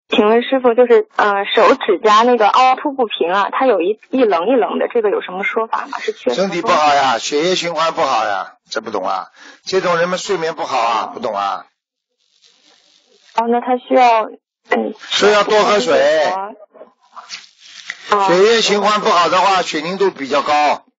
请问师傅，就是手指甲那个凹凸不平啊，它有一棱一棱的，这个有什么说法吗？是缺什么身体不好呀，血液循环不好呀，这不懂啊？这种人们睡眠不好啊，不懂啊？ 哦，那他需要是要多喝水。血液循环不好的话，血凝度比较高。